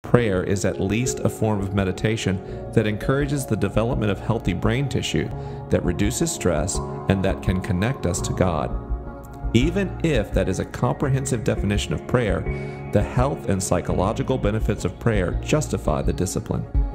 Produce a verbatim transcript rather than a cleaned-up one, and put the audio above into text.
Prayer is at least a form of meditation that encourages the development of healthy brain tissue, that reduces stress, and that can connect us to God. Even if that is a comprehensive definition of prayer, the health and psychological benefits of prayer justify the discipline.